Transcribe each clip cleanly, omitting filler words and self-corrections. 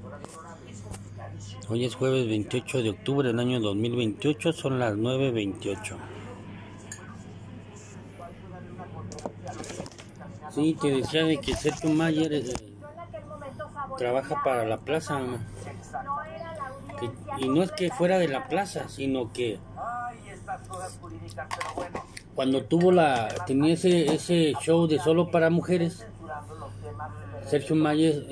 Hoy es jueves 28 de octubre del año 2028, son las 9:28. Sí, te decía de que Sergio Mayer trabaja para la plaza, mamá. Y no es que fuera de la plaza, sino que cuando tenía ese show de solo para mujeres, Sergio Mayer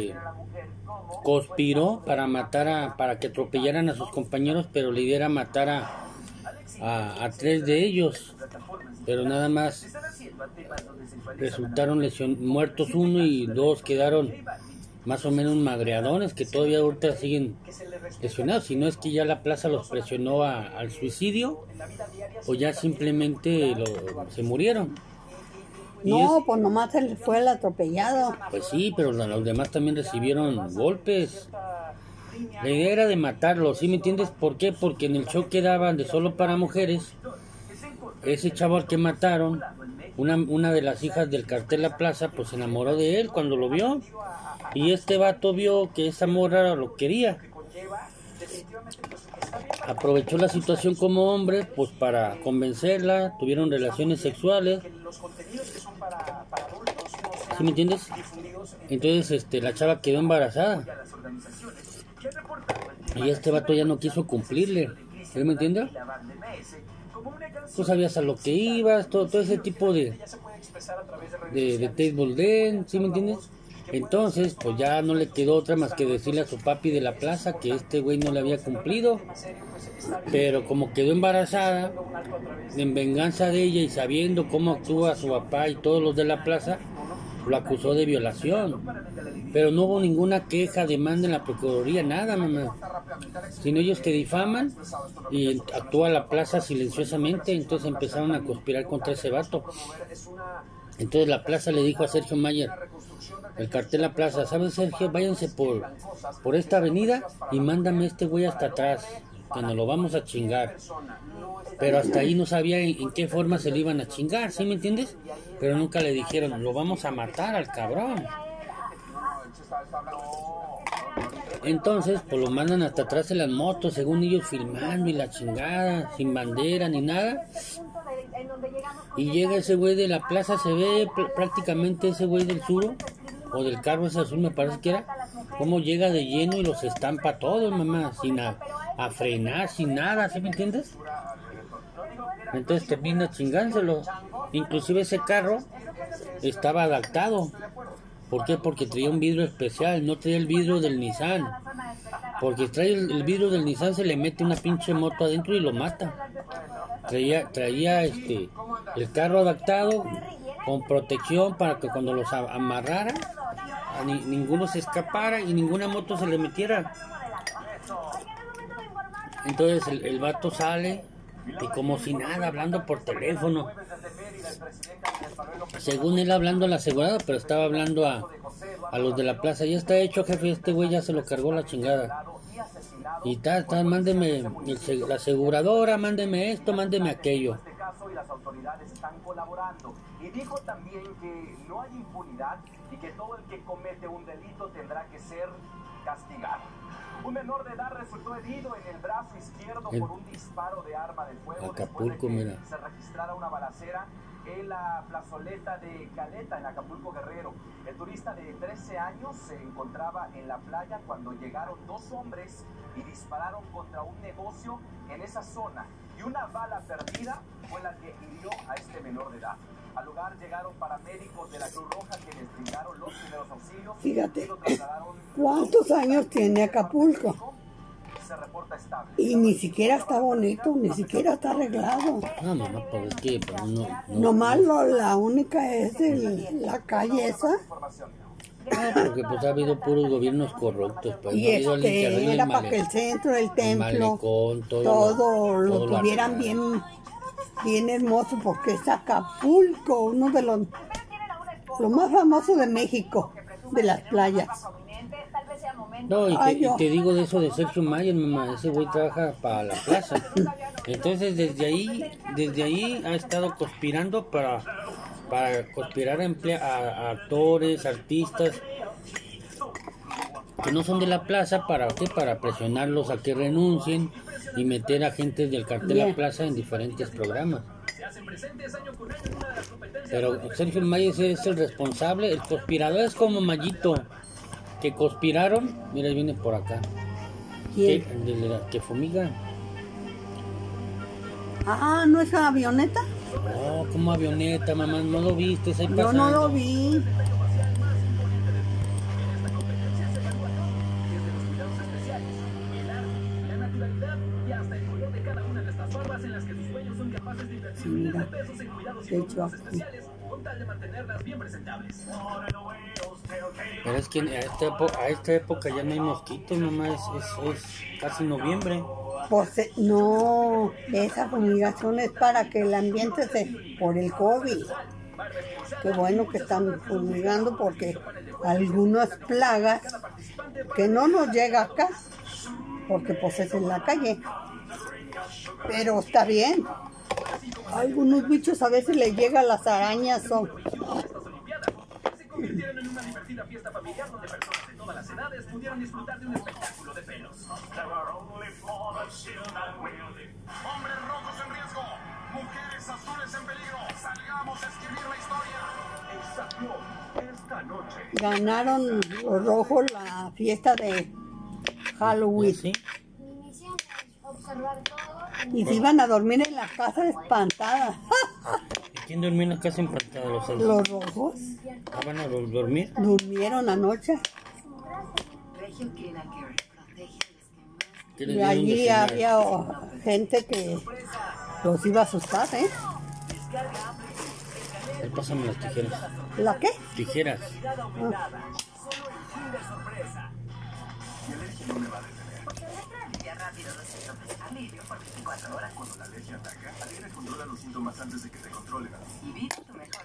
conspiró para que atropellaran a sus compañeros, pero la idea era matar a 3 de ellos, pero nada más resultaron muertos 1 y 2 quedaron más o menos magreadones, que todavía ahorita siguen lesionados. Si no es que ya la plaza los presionó al suicidio, o ya simplemente se murieron. No, pues nomás él fue el atropellado. Pues sí, pero los demás también recibieron golpes. La idea era de matarlos, ¿sí me entiendes? ¿Por qué? Porque en el show que daban de solo para mujeres, ese chavo al que mataron, una de las hijas del cartel La Plaza, pues se enamoró de él cuando lo vio. Y este vato vio que esa morra lo quería. Aprovechó la situación como hombre, pues para convencerla, tuvieron relaciones sexuales. ¿Sí me entiendes? Entonces la chava quedó embarazada. Y este vato ya no quiso cumplirle. ¿Sí me entiendes? Tú sabías a lo que ibas, todo ese tipo de table dance, ¿sí me entiendes? Entonces, pues ya no le quedó otra más que decirle a su papi de la plaza que este güey no le había cumplido. Pero como quedó embarazada, en venganza de ella y sabiendo cómo actúa su papá y todos los de la plaza, lo acusó de violación. Pero no hubo ninguna queja, demanda en la Procuraduría, nada, mamá. Sino ellos te difaman y actúa la plaza silenciosamente. Entonces empezaron a conspirar contra ese vato. Entonces la plaza le dijo a Sergio Mayer, el cartel La Plaza: ¿sabes, Sergio? Váyanse por esta avenida y mándame este güey hasta atrás, que nos lo vamos a chingar. Pero hasta ahí no sabía en qué forma se lo iban a chingar, ¿sí me entiendes? Pero nunca le dijeron, lo vamos a matar al cabrón. Entonces, pues lo mandan hasta atrás en las motos, según ellos filmando y la chingada, sin bandera ni nada. Y llega ese güey de la plaza, se ve prácticamente ese güey del sur, o del carro ese azul me parece que era, cómo llega de lleno y los estampa a todos, mamá, sin a frenar, sin nada, ¿sí me entiendes? Entonces termina chingándoselo. Inclusive ese carro estaba adaptado. ¿Por qué? Porque traía un vidrio especial, no traía el vidrio del Nissan. Porque trae el vidrio del Nissan, se le mete una pinche moto adentro y lo mata. Traía el carro adaptado con protección para que cuando los amarrara ninguno se escapara y ninguna moto se le metiera. Entonces el vato sale y como si nada, hablando por teléfono, según él hablando a la asegurada, pero estaba hablando a los de la plaza. Ya está hecho, jefe, este güey ya se lo cargó la chingada. Y mándeme la aseguradora, mándeme esto, mándeme aquello. Y las autoridades están colaborando. Y dijo también que no hay impunidad y que todo el que comete un delito tendrá que ser castigado. Un menor de edad resultó herido en el brazo izquierdo por un disparo de arma de fuego Acapulco, después de que se registrara una balacera en la plazoleta de Caleta, en Acapulco, Guerrero. El turista de 13 años se encontraba en la playa cuando llegaron 2 hombres y dispararon contra un negocio en esa zona. Y una bala perdida fue la que hirió a este menor de edad. Al lugar llegaron paramédicos de la Cruz Roja quienes brindaron los primeros auxilios. Fíjate, ¿cuántos años tiene Acapulco? Se reporta estable. Y ni siquiera está bonito, ni siquiera está arreglado. No, mamá, pues es que no. Nomás la única es la calle esa. No, porque pues ha habido puros gobiernos corruptos. Pues, Y era para que el centro, el templo, malecón, todo lo tuvieran bien hermoso, porque es Acapulco, uno de los más famosos de México, de las playas. No, y te digo de eso de Sergio Mayer, mamá, ese güey trabaja para la plaza. Entonces desde ahí ha estado conspirando para conspirar a actores, artistas, que no son de la plaza, ¿para qué? Para presionarlos a que renuncien y meter a gente del cartel de la plaza en diferentes programas. Pero Sergio Mayer es el responsable, el conspirador es como Mayito, que conspiraron, mira, viene por acá. ¿Quién? Que fumiga. Ah, ¿no es avioneta? No, como avioneta, mamá, ¿no lo viste? Ahí Yo no lo vi. Sí, mira, de hecho aquí. Pero es que a esta época ya no hay mosquitos, mamá, es casi noviembre. Pues no, esa fumigación es para que el ambiente por el COVID. Qué bueno que están fumigando porque algunas plagas que no nos llega acá, porque pues es en la calle. Pero está bien. Algunos bichos a veces les llegan las arañas. Se convirtieron en una divertida fiesta familiar donde personas de todas las edades pudieron disfrutar de un espectáculo de pelos. Hombres rojos en riesgo, mujeres azules en peligro. Salgamos a escribir la historia. Exacto, esta noche. Ganaron los rojos la fiesta de Halloween. ¿Sí? Y se iban a dormir en la casa espantadas. ¿Y quién durmió en la casa empantada? Los rojos. ¿Van a dormir? Durmieron anoche. Y allí había gente que los iba a asustar, ¿eh? Ahí pásame las tijeras. ¿La qué? Tijeras. Rápido, alivio por 24 horas. Cuando la alergia ataca, Alegra controla los síntomas antes de que te controlen. Y vive tu mejor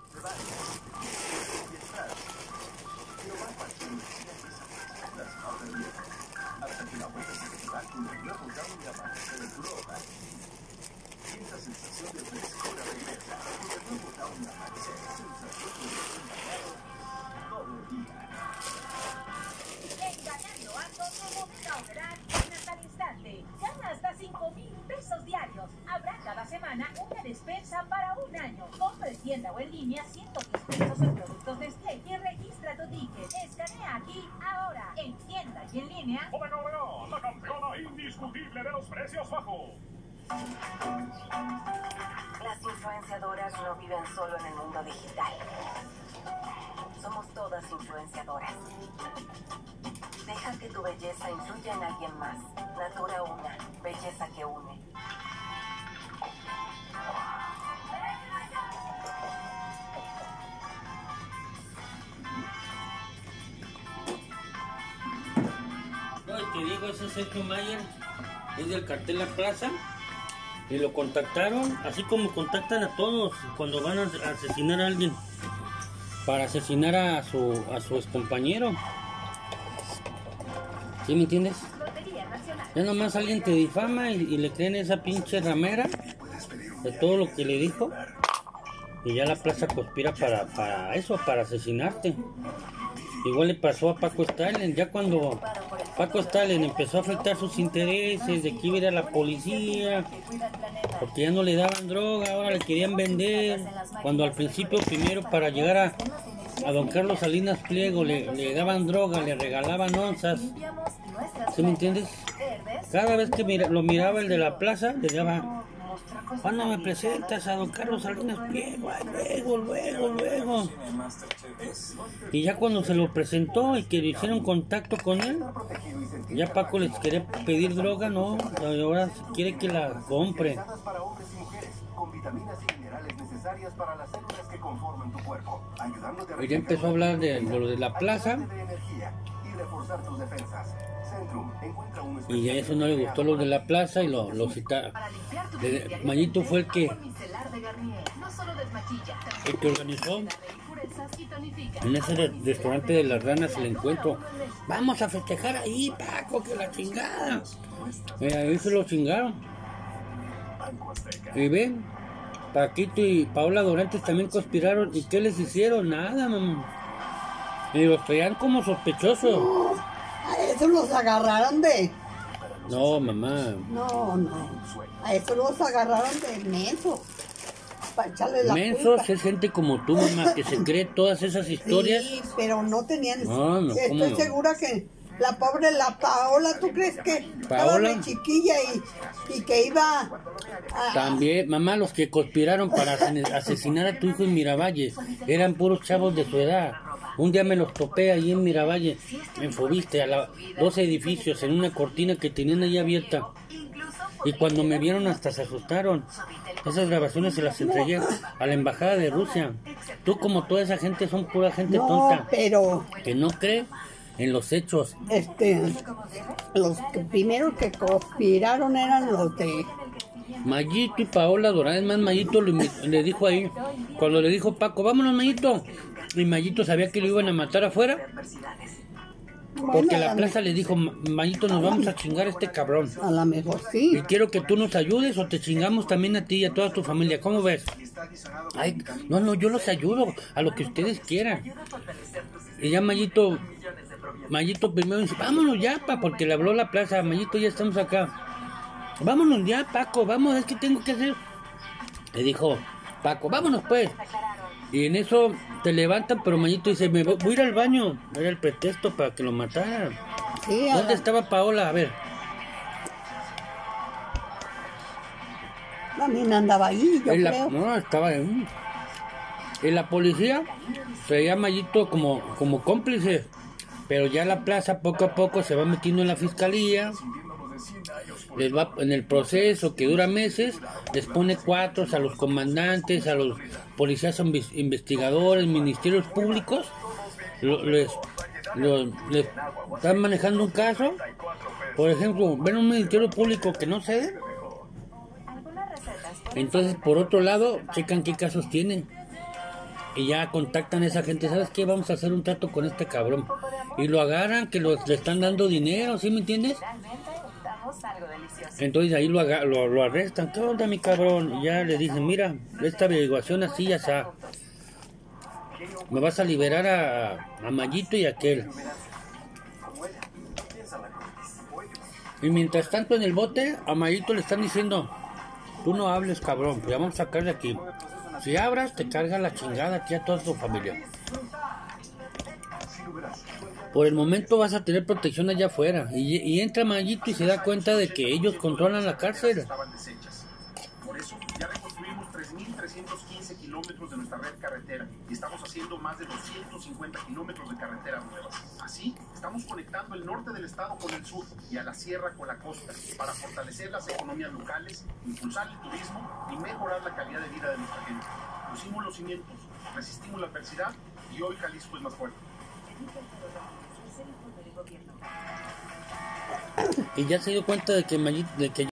hasta que la vuelta se activa con el nuevo down y amanece de droga. Y esa sensación de frescura regresa. Con el nuevo down y amanece, sensación de todo el día. Engañando a todo Down hasta el instante. Gana hasta 5,000 pesos diarios. Habrá cada semana una despensa para un año. Compra en tienda o en línea 110 pesos en productos de Nestlé y registra tu ticket. Escanea aquí ahora. En tienda y en línea. Omega, la campeona indiscutible de los precios bajos. Las influenciadoras no viven solo en el mundo digital. Somos todas influenciadoras. Deja que tu belleza influya en alguien más. Natura Una, belleza que une. No, y te digo, ese Sergio Mayer es del cartel La Plaza y lo contactaron, así como contactan a todos cuando van a asesinar a alguien, para asesinar a su excompañero. ¿Sí me entiendes? Ya nomás alguien te difama y le creen esa pinche ramera de todo lo que le dijo, y ya la plaza conspira para eso, para asesinarte. Igual le pasó a Paco Stalin, ya cuando Paco Stalin empezó a afectar sus intereses de que iba a ir a la policía, porque ya no le daban droga, ahora le querían vender, cuando al principio primero para llegar a don Carlos Salinas Pliego le daban droga, le regalaban onzas. ¿Sí me entiendes? Cada vez que lo miraba el de la plaza, le daba: ¿cuándo me presentas a don Carlos Salinas Pliego? Ay, luego. Y ya cuando se lo presentó y que le hicieron contacto con él, ya Paco les quería pedir droga, no, ahora quiere que la compre. Y ya empezó a hablar de lo de la plaza. Y a eso no le gustó lo de la plaza y lo citaron. Mayito fue el que organizó en ese restaurante de las ranas el encuentro. Vamos a festejar ahí, Paco, que la chingada. Ahí se lo chingaron. Y ven, Paquito y Paola Dorantes también conspiraron. ¿Y qué les hicieron? Nada, mamá. Y los traían como sospechosos. Eso los agarraron de... No, mamá. No. A eso los agarraron de mensos. Para echarle la Mensos culpa. es gente como tú, mamá, que se cree todas esas historias. Sí, pero no tenían... No, ¿cómo Estoy no? segura que la pobre, la Paola, ¿tú crees que estaba ¿Paola? muy chiquilla y que iba a... También, mamá, los que conspiraron para asesinar a tu hijo en Miravalle eran puros chavos de su edad. Un día me los topé ahí en Miravalle, en Fobiste, a 12 edificios, en una cortina que tenían ahí abierta. Y cuando me vieron hasta se asustaron. Esas grabaciones se las entregué a la embajada de Rusia. Tú, como toda esa gente, son pura gente No, tonta, pero que no cree en los hechos. los primeros que conspiraron eran los de... Mayito y Paola Dorada. Es más, Mayito le dijo ahí, cuando le dijo Paco, vámonos, Mayito. Y Mayito sabía que lo iban a matar afuera, porque la plaza le dijo, Mayito, nos vamos a chingar a este cabrón. A lo mejor sí. Y quiero que tú nos ayudes o te chingamos también a ti y a toda tu familia. ¿Cómo ves? Ay, no, yo los ayudo a lo que ustedes quieran. Y ya Mayito primero dice, vámonos ya, porque le habló la plaza. Mayito, ya estamos acá. Vámonos ya, Paco, vamos, es que tengo que hacer. Le dijo Paco, vámonos pues. Y en eso te levantan, pero Mayito dice, voy a ir al baño. Era el pretexto para que lo mataran. Sí, ¿Dónde estaba Paola? A ver. También andaba ahí, yo creo. No, estaba en la policía. Traía a Mayito como cómplice. Pero ya la plaza poco a poco se va metiendo en la fiscalía. Les va en el proceso que dura meses, les pone cuatros a los comandantes, a los policías investigadores, ministerios públicos, les están manejando un caso. Por ejemplo, ven un ministerio público que no cede, entonces por otro lado checan qué casos tienen y ya contactan a esa gente. ¿Sabes qué? Vamos a hacer un trato con este cabrón, y lo agarran, que le están dando dinero, ¿sí me entiendes? Entonces ahí lo arrestan. ¿Qué onda, mi cabrón? Y ya le dicen, mira, esta averiguación así ya está. Me vas a liberar a Mayito y a aquel. Y mientras tanto en el bote, a Mayito le están diciendo, tú no hables, cabrón, ya vamos a sacar de aquí. Si abras, te carga la chingada aquí a toda tu familia. Por el momento vas a tener protección allá afuera. Y entra Mayito y se da cuenta de que ellos controlan la cárcel. Por eso ya reconstruimos 3.315 kilómetros de nuestra red carretera y estamos haciendo más de 250 kilómetros de carreteras nuevas. Así, estamos conectando el norte del estado con el sur y a la sierra con la costa para fortalecer las economías locales, impulsar el turismo y mejorar la calidad de vida de nuestra gente. Pusimos los cimientos, resistimos la adversidad y hoy Jalisco es más fuerte. Y ya se dio cuenta de que